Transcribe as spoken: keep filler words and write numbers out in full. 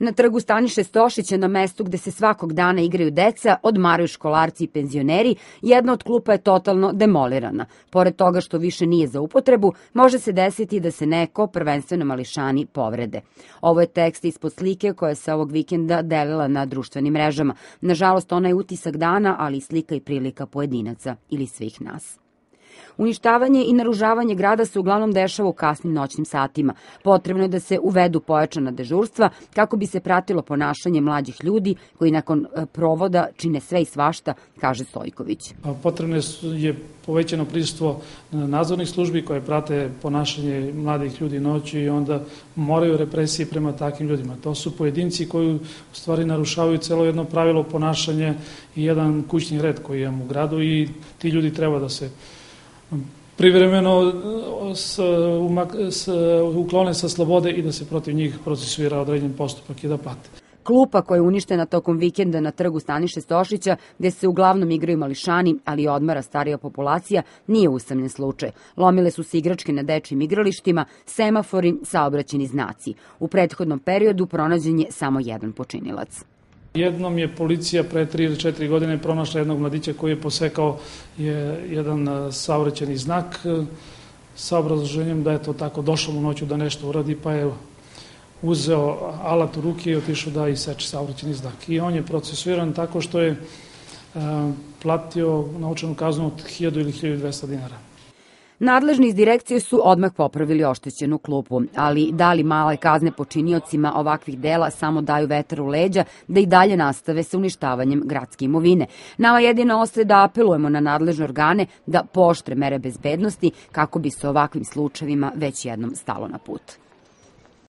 Na trgu Staniše Stošića, na mestu gde se svakog dana igraju deca, odmaraju školarci i penzioneri, jedna od klupa je totalno demolirana. Pored toga što više nije za upotrebu, može se desiti da se neko, prvenstveno mališani, povrede. Ovo je tekst ispod slike koja se ovog vikenda delila na društvenim mrežama. Nažalost, ona je utisak dana, ali i slika i prilika pojedinaca ili svih nas. Uništavanje i naružavanje grada se uglavnom dešava u kasnim noćnim satima. Potrebno je da se uvedu pojačana dežurstva kako bi se pratilo ponašanje mlađih ljudi koji nakon provoda čine sve i svašta, kaže Stojković. Potrebno je povećano prisustvo nadzornih službi koje prate ponašanje mladih ljudi noći i onda moraju represije prema takvim ljudima. To su pojedinci koji u stvari narušavaju celo jedno pravilo ponašanja i jedan kućni red koji imamo u gradu i ti ljudi treba da se privremeno uklone sa slobode i da se protiv njih procesuira određen postupak i da plate. Klupa koja je uništena tokom vikenda na trgu Staniše Stošića, gde se uglavnom igraju mališani, ali i odmara starija populacija, nije usamljen slučaj. Lomile su se igračke na dečijim igralištima, semafori, saobraćajni znaci. U prethodnom periodu pronađen je samo jedan počinilac. Jednom je policija pre tri ili četiri godine pronašla jednog mladića koji je posekao jedan saobraćajni znak sa obrazloženjem da je to tako došlo u noću da nešto uradi, pa je uzeo alat u ruke i otišao da iseče saobraćajni znak. I on je procesuiran tako što je platio novčanu kaznu od hiljadu ili hiljadu dvesta dinara. Nadležni iz direkcije su odmah popravili oštećenu klupu, ali da li male kazne počiniocima ovakvih dela samo daju vetar u leđa da i dalje nastave sa uništavanjem gradske imovine. Nama jedino ostaje da apelujemo na nadležne organe da pooštre mere bezbednosti kako bi se ovakvim slučajevima već jednom stalo na put.